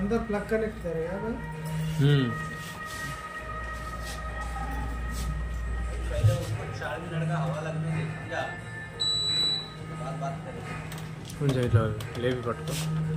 अंदर plug connect करेगा भाई। पहले उसको 4 मिनट का हवा लगने दे, समझा? बात करेंगे। కొంచెం ఇట్లా లేపి పట్టుకో.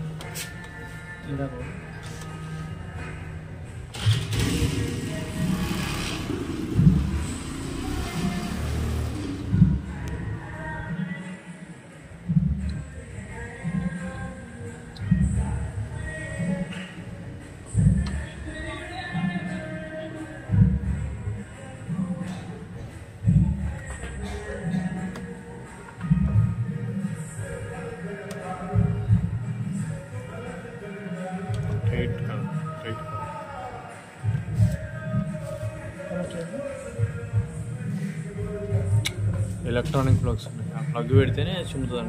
ఎలక్ట్రానిక్ ప్లగ్స్ ఉన్నాయి, ఆ ప్లగ్ పెడితేనే చిమ్ముతుందంట.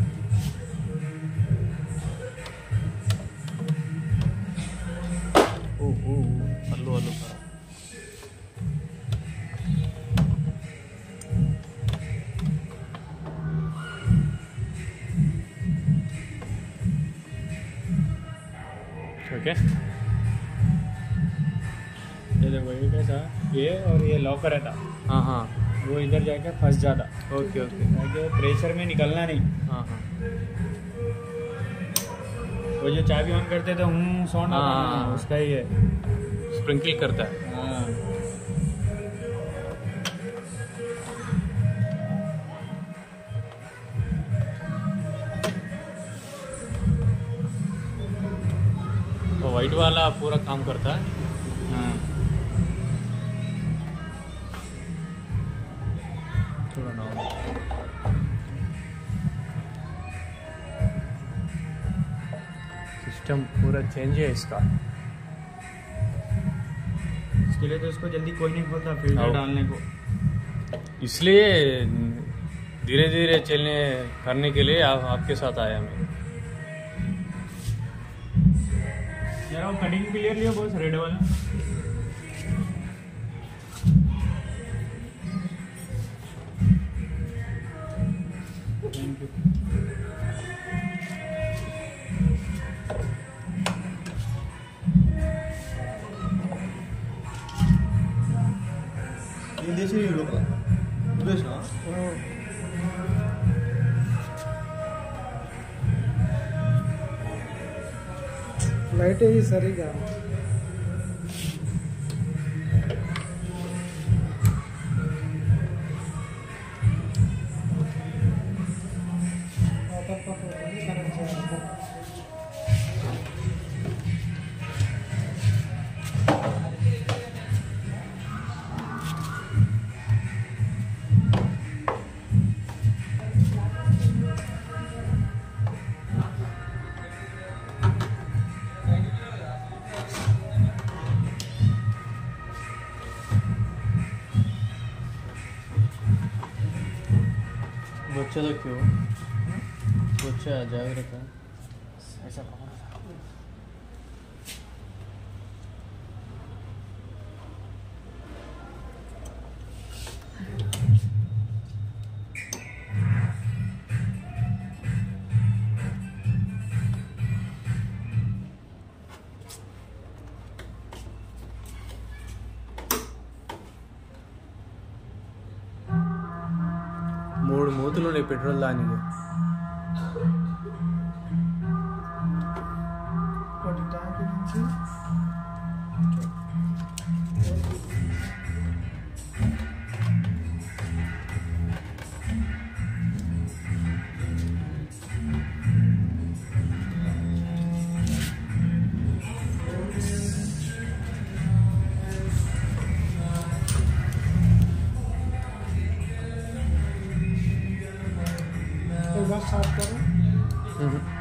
ఓ ఓ అల్లు అల్లు ओके. ये देखो ये कैसा, ये और ये लॉकर रहता, हाँ हाँ वो इधर जाके फंस जाता. Okay okay. ताकि प्रेशर में निकलना नहीं. हाँ हाँ वो जो चाबी ऑन करते थे साउंड आता है ना, उसका ही है. स्प्रिंकल करता है. हाँ. वो वाइट वाला पूरा काम करता है. हाँ. थोड़ा ना सिस्टम पूरा चेंज है इसका. इसके लिए तो इसको जल्दी कोई नहीं खोलता फिल्टर डालने को. इसलिए धीरे धीरे चलने करने के लिए आपके साथ आया मैं. यार वो कटिंग क्लियर लियो बॉस, रेड वाला. Thank you. ये देश ही लोग देश ना लाइट ही सरीगा बच्चा तो क्यों बच्चा जागरूक है ऐसा कौन మూడు మూతులు ఉన్నాయి పెట్రోల్ దానికి. ఒకటి ట్యాంక్ నుంచి एक बार साफ करो.